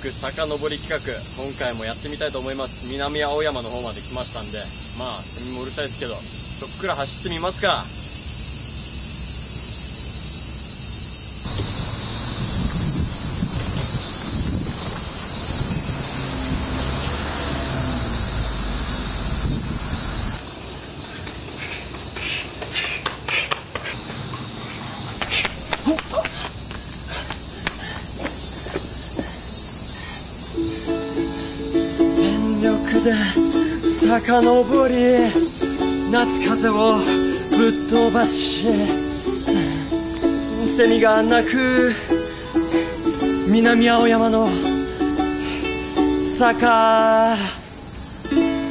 遡り企画、今回もやってみたいと思います。南青山の方まで来ましたんで、まあセミもうるさいですけど、そっくら走ってみますか。 で遡り夏風をぶっ飛ばしセミが鳴く南青山の坂